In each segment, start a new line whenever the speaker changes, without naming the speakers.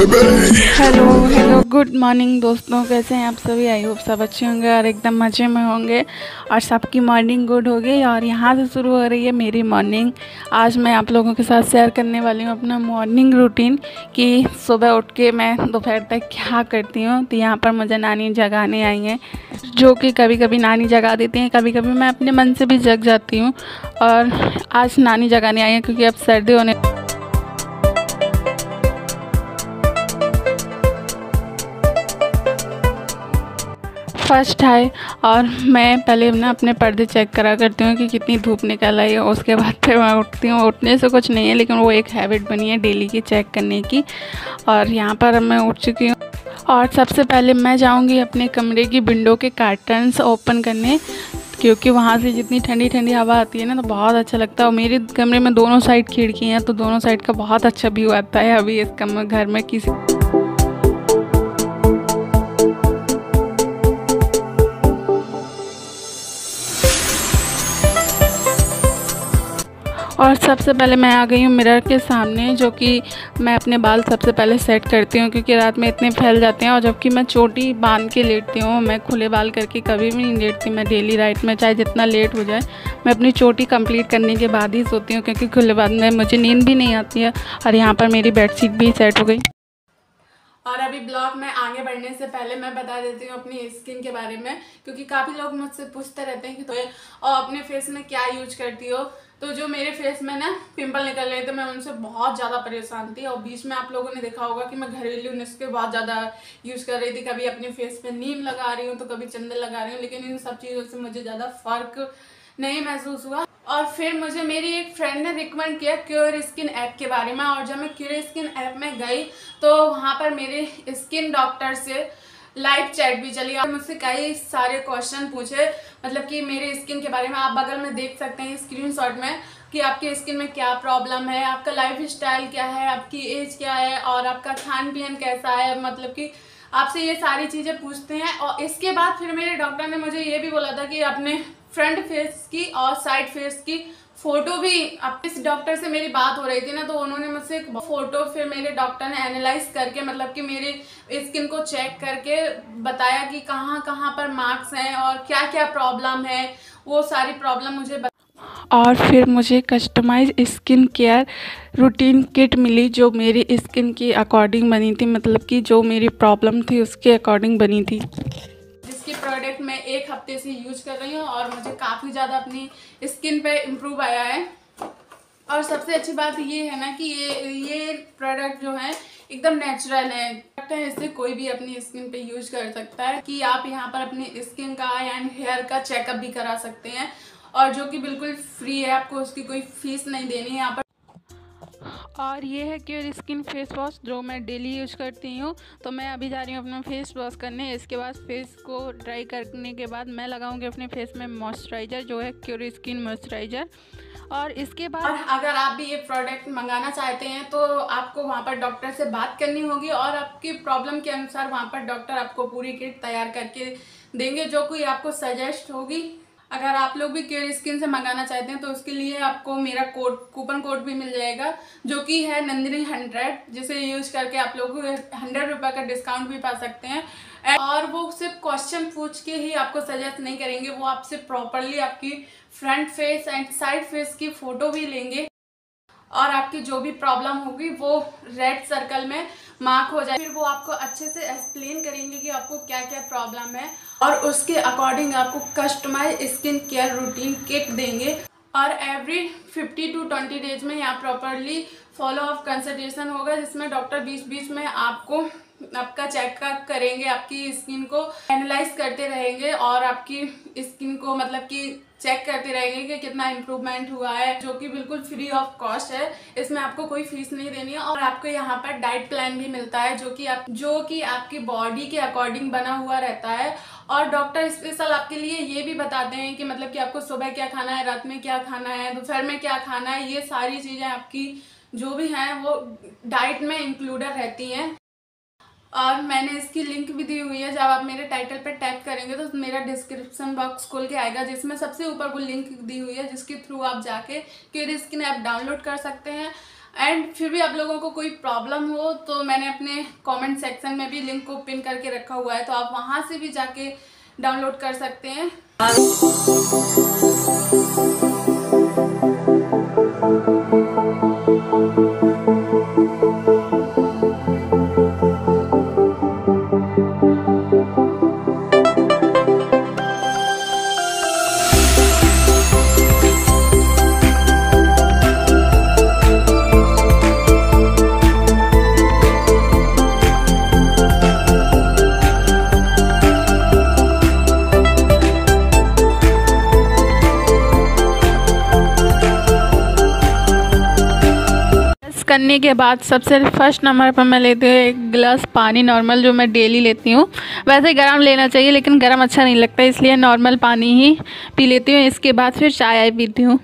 Hello hello good morning दोस्तों, कैसे हैं आप सभी। आई होप सब अच्छे होंगे और एकदम मज़े में होंगे और सबकी मॉर्निंग गुड होगी। और यहाँ से शुरू हो रही है मेरी मॉर्निंग। आज मैं आप लोगों के साथ शेयर करने वाली हूँ अपना मॉर्निंग रूटीन कि सुबह उठ के मैं दोपहर तक क्या करती हूँ। तो यहाँ पर मुझे नानी जगाने आई हैं, जो कि कभी कभी नानी जगा देती हैं, कभी कभी मैं अपने मन से भी जग जाती हूँ। और आज नानी जगाने आई हैं क्योंकि अब सर्दी होने फर्स्ट है। और मैं पहले ना अपने पर्दे चेक करा करती हूँ कि कितनी धूप निकल आई है, उसके बाद फिर मैं उठती हूँ। उठने से कुछ नहीं है, लेकिन वो एक हैबिट बनी है डेली की चेक करने की। और यहाँ पर मैं उठ चुकी हूँ और सबसे पहले मैं जाऊँगी अपने कमरे की विंडो के कर्टन्स ओपन करने, क्योंकि वहाँ से जितनी ठंडी ठंडी हवा आती है ना तो बहुत अच्छा लगता है। और मेरे कमरे में दोनों साइड खिड़की हैं, तो दोनों साइड का बहुत अच्छा व्यू आता है। अभी इस घर में किसी और सबसे पहले मैं आ गई हूँ मिरर के सामने, जो कि मैं अपने बाल सबसे पहले सेट करती हूँ, क्योंकि रात में इतने फैल जाते हैं। और जबकि मैं चोटी बांध के लेटती हूँ, मैं खुले बाल करके कभी भी नहीं लेटती। मैं डेली राइट में चाहे जितना लेट हो जाए, मैं अपनी चोटी कंप्लीट करने के बाद ही सोती हूँ, क्योंकि खुले बाल में मुझे नींद भी नहीं आती है। और यहाँ पर मेरी बेडशीट भी सेट हो गई। और अभी ब्लॉग में आगे बढ़ने से पहले मैं बता देती हूँ अपनी स्किन के बारे में, क्योंकि काफ़ी लोग मुझसे पूछते रहते हैं कि तो और अपने फेस में क्या यूज करती हो। तो जो मेरे फेस में ना पिंपल निकल रहे थे, मैं उनसे बहुत ज़्यादा परेशान थी। और बीच में आप लोगों ने देखा होगा कि मैं घरेलू नुस्खे बहुत ज़्यादा यूज़ कर रही थी। कभी अपने फेस पे नीम लगा रही हूँ, तो कभी चंदन लगा रही हूँ, लेकिन इन सब चीज़ों से मुझे ज़्यादा फर्क नहीं महसूस हुआ। और फिर मुझे मेरी एक फ्रेंड ने रिकमेंड किया क्योर स्किन ऐप के बारे में। और जब मैं क्योर स्किन ऐप में गई तो वहाँ पर मेरे स्किन डॉक्टर से लाइव चैट भी चली और मुझसे कई सारे क्वेश्चन पूछे, मतलब कि मेरे स्किन के बारे में। आप बगल में देख सकते हैं स्क्रीनशॉट में कि आपके स्किन में क्या प्रॉब्लम है, आपका लाइफ स्टाइल क्या है, आपकी एज क्या है और आपका खान पीन कैसा है, मतलब कि आपसे ये सारी चीज़ें पूछते हैं। और इसके बाद फिर मेरे डॉक्टर ने मुझे ये भी बोला था कि अपने फ्रंट फेस की और साइड फेस की फोटो भी, अब इस डॉक्टर से मेरी बात हो रही थी ना, तो उन्होंने मुझसे एक फोटो फिर मेरे डॉक्टर ने एनालाइज करके, मतलब कि मेरे स्किन को चेक करके बताया कि कहाँ कहाँ पर मार्क्स हैं और क्या क्या प्रॉब्लम है, वो सारी प्रॉब्लम मुझे और फिर मुझे customise skin care routine kit मिली, जो मेरी स्किन की अकॉर्डिंग बनी थी, मतलब कि जो मेरी प्रॉब्लम थी उसके अकॉर्डिंग बनी थी, जिसकी प्रोडक्ट मैं एक हफ्ते से यूज कर रही हूँ और मुझे काफ़ी ज़्यादा अपनी स्किन पे इम्प्रूव आया है। और सबसे अच्छी बात ये है ना कि ये प्रोडक्ट जो है एकदम नेचुरल है, इससे कोई भी अपनी स्किन पे यूज कर सकता है। कि आप यहाँ पर अपनी स्किन का एंड हेयर का चेकअप भी करा सकते हैं, और जो कि बिल्कुल फ्री है, आपको उसकी कोई फीस नहीं देनी है यहाँ पर। और ये है क्योर स्किन फेस वॉश, जो मैं डेली यूज करती हूँ। तो मैं अभी जा रही हूँ अपना फेस वॉश करने। इसके बाद फेस को ड्राई करने के बाद मैं लगाऊंगी अपने फेस में मॉइस्चराइज़र, जो है क्योर स्किन मॉइस्चराइज़र। और इसके बाद अगर आप भी ये प्रोडक्ट मंगाना चाहते हैं तो आपको वहाँ पर डॉक्टर से बात करनी होगी, और आपकी प्रॉब्लम के अनुसार वहाँ पर डॉक्टर आपको पूरी किट तैयार करके देंगे, जो कोई आपको सजेस्ट होगी। अगर आप लोग भी क्योर स्किन से मंगाना चाहते हैं तो उसके लिए आपको मेरा कूपन कोड भी मिल जाएगा, जो कि है नंदिनी 100, जिसे यूज करके आप लोग 100 रुपये का डिस्काउंट भी पा सकते हैं। और वो सिर्फ क्वेश्चन पूछ के ही आपको सजेस्ट नहीं करेंगे, वो आपसे प्रॉपरली आपकी front face and side face की फोटो भी लेंगे, और आपकी जो भी प्रॉब्लम होगी वो रेड सर्कल में मार्क हो जाए। फिर वो आपको अच्छे से एक्सप्लेन करेंगे कि आपको क्या क्या प्रॉब्लम है, और उसके अकॉर्डिंग आपको customise skin care routine kit देंगे। और एवरी 50 to 20 डेज में यहाँ प्रॉपरली फॉलो अप कंसल्टेशन होगा, जिसमें डॉक्टर बीच बीच में आपको आपका चेकअप करेंगे, आपकी स्किन को एनालाइज करते रहेंगे और आपकी स्किन को मतलब कि चेक करते रहेंगे कि कितना इम्प्रूवमेंट हुआ है, जो कि बिल्कुल फ्री ऑफ कॉस्ट है। इसमें आपको कोई फीस नहीं देनी है। और आपको यहाँ पर डाइट प्लान भी मिलता है, जो कि आपकी बॉडी के अकॉर्डिंग बना हुआ रहता है। और डॉक्टर स्पेशल आपके लिए ये भी बताते हैं कि मतलब कि आपको सुबह क्या खाना है, रात में क्या खाना है, दोपहर में क्या खाना है। ये सारी चीज़ें आपकी जो भी हैं वो डाइट में इंक्लूडेड रहती हैं। और मैंने इसकी लिंक भी दी हुई है, जब आप मेरे टाइटल पे टैप करेंगे तो मेरा डिस्क्रिप्शन बॉक्स खोल के आएगा, जिसमें सबसे ऊपर वो लिंक दी हुई है, जिसके थ्रू आप जाके क्योर स्किन ऐप डाउनलोड कर सकते हैं। एंड फिर भी आप लोगों को कोई प्रॉब्लम हो तो मैंने अपने कमेंट सेक्शन में भी लिंक को पिन करके रखा हुआ है, तो आप वहाँ से भी जाके डाउनलोड कर सकते हैं। करने के बाद सबसे फर्स्ट नंबर पर मैं लेती हूँ एक गिलास पानी नॉर्मल, जो मैं डेली लेती हूँ। वैसे गर्म लेना चाहिए लेकिन गर्म अच्छा नहीं लगता, इसलिए नॉर्मल पानी ही पी लेती हूँ। इसके बाद फिर चाय पीती हूँ।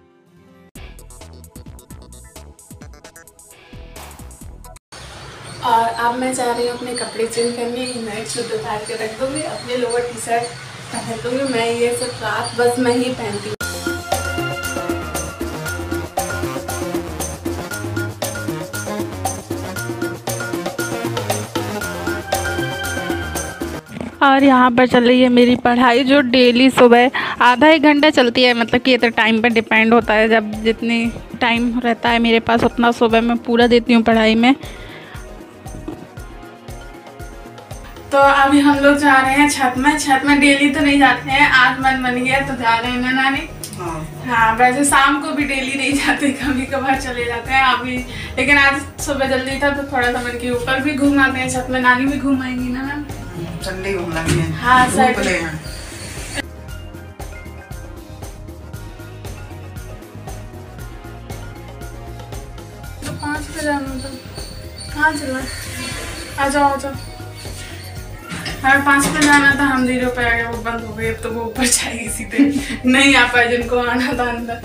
और अब मैं जा रही हूँ अपने कपड़े चेंज करने। नाइट सूट उतार के रख दूँगी, अपने लोअर टी शर्ट पहन दूँगी। मैं ये सब रात बस में ही पहनती हूँ। और यहाँ पर चल रही है मेरी पढ़ाई, जो डेली सुबह आधा एक घंटा चलती है। मतलब कि ये तो टाइम पर डिपेंड होता है, जब जितनी टाइम रहता है मेरे पास उतना सुबह मैं पूरा देती हूँ पढ़ाई में। तो अभी हम लोग जा रहे हैं छत में। छत में डेली तो नहीं जाते हैं, आज मन बन गया तो जा रहे हैं ना नानी। हाँ, वैसे शाम को भी डेली नहीं जाते, कभी कभार चले जाते हैं अभी, लेकिन आज सुबह जल्दी था तो थोड़ा सा मन के ऊपर भी घूम आते हैं। छत में नानी भी घुमाएंगी ना मैम,
संडे घूमना भी है।
हाँ सर। तो 5 पे जाना था, कहाँ चलना? आ जाओ आ जाओ। हमें 5 पे जाना था, हम 0 पे आ गए, वो बंद हो गई। अब तो वो ऊपर जाएगी सीधे, नहीं आ पाए जिनको आना था अंदर।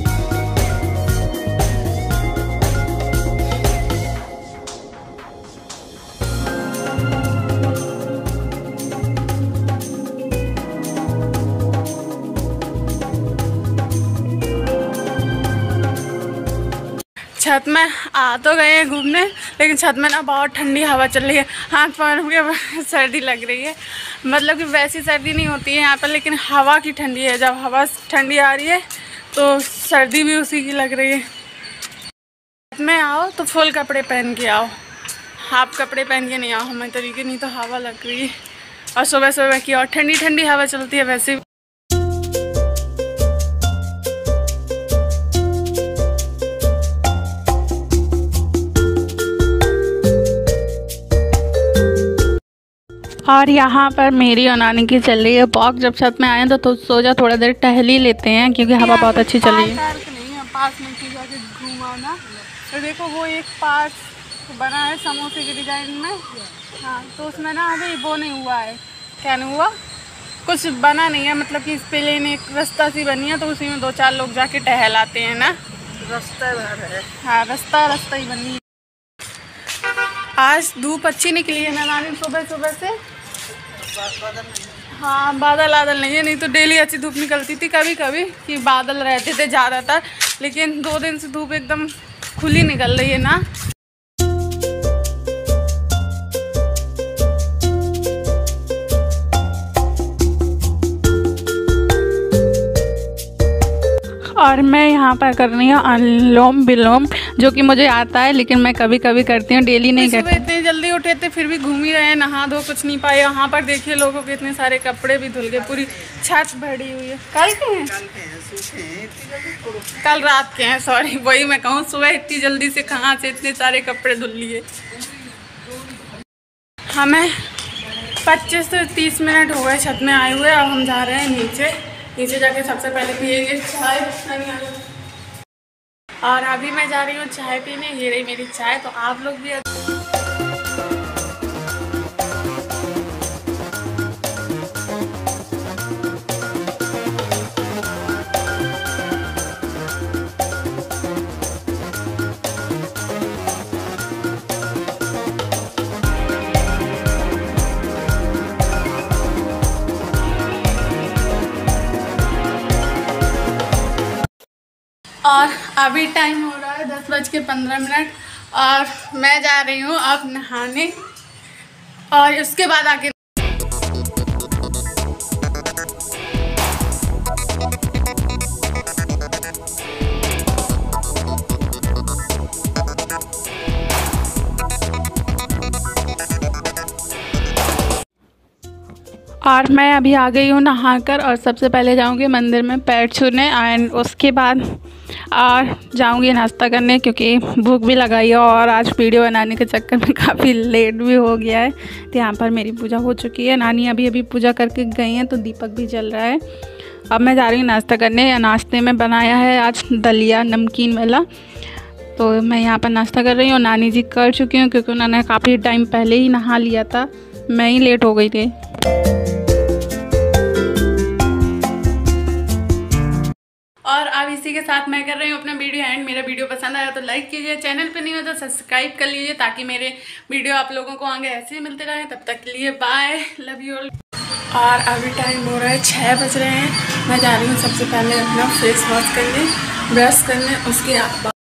छत में आ तो गए हैं घूमने, लेकिन छत में ना बहुत ठंडी हवा चल रही है। हाथ पैर में सर्दी लग रही है। मतलब कि वैसी सर्दी नहीं होती है यहाँ पर, लेकिन हवा की ठंडी है। जब हवा ठंडी आ रही है तो सर्दी भी उसी की लग रही है। छत में आओ तो फुल कपड़े पहन के आओ, हाफ कपड़े पहन के नहीं आओ हमें तरीके, नहीं तो हवा लग रही है। और सुबह सुबह की और ठंडी ठंडी हवा चलती है वैसे। और यहाँ पर मेरी और नानी की चल रही है वॉक। जब छत में आए तो सोचा थोड़ा देर टहल ही लेते हैं, क्योंकि हवा बहुत अच्छी चल रही है। नहीं है पास में की जाके घुमाना। तो देखो वो एक पास बना है समोसे के डिजाइन में, हाँ, तो उसमें ना अभी वो नहीं हुआ है। क्या नहीं हुआ? कुछ बना नहीं है, मतलब कि इस प्लेन एक रास्ता सी बनी है, तो उसी में 2-4 लोग जाके टहल आते हैं ना। रास्ता है, हाँ, रास्ता ही बनी है। आज धूप अच्छी निकली है ना नानी सुबह सुबह से। हाँ, बादल नहीं है, नहीं तो डेली अच्छी धूप निकलती थी। कभी कभी कि बादल रहते थे ज़्यादातर, लेकिन 2 दिन से धूप एकदम खुली निकल रही है ना। और मैं यहाँ पर कर रही हूँ अनुलोम विलोम, जो कि मुझे आता है, लेकिन मैं कभी कभी करती हूँ, डेली नहीं करती। इतने जल्दी उठे थे फिर भी घूम ही रहे हैं, नहा धो कुछ नहीं पाए। यहाँ पर देखिए लोगों के इतने सारे कपड़े भी धुल गए, पूरी छत भरी हुई है। कल के हैं? कल रात के हैं, सॉरी, वही मैं कहूँ। सुबह इतनी जल्दी से कहाँ से इतने सारे कपड़े धुल लिए। हमें 25 से 30 मिनट हो गए छत में आए हुए। अब हम जा रहे हैं नीचे जाके सबसे पहले पिएंगे चाय। और अभी मैं जा रही हूँ चाय पीने। ये रही मेरी चाय, तो आप लोग भी और अभी टाइम हो रहा है 10 10:15 और मैं जा रही हूँ अब नहाने और उसके बाद आगे और मैं अभी आ गई हूँ नहाकर और सबसे पहले जाऊँगी मंदिर में पैर छूने एंड उसके बाद और जाऊँगी नाश्ता करने क्योंकि भूख भी लगाई है और आज वीडियो बनाने के चक्कर में काफ़ी लेट भी हो गया है। तो यहाँ पर मेरी पूजा हो चुकी है, नानी अभी अभी पूजा करके गई हैं तो दीपक भी जल रहा है। अब मैं जा रही हूँ नाश्ता करने। नाश्ते में बनाया है आज दलिया नमकीन वाला, तो मैं यहाँ पर नाश्ता कर रही हूँ। नानी जी कर चुकी हूँ क्योंकि उन्होंने काफ़ी टाइम पहले ही नहा लिया था, मैं ही लेट हो गई थी। और अब इसी के साथ मैं कर रही हूँ अपना वीडियो एंड। मेरा वीडियो पसंद आया तो लाइक कीजिए, चैनल पे नहीं हो तो सब्सक्राइब कर लीजिए ताकि मेरे वीडियो आप लोगों को आगे ऐसे ही मिलते रहे। तब तक के लिए बाय, लव यू ऑल। और अभी टाइम हो रहा है 6 बज रहे हैं। मैं जा रही हूँ सबसे पहले अपना फेस वॉश करने, ब्रश करने, उसके बाद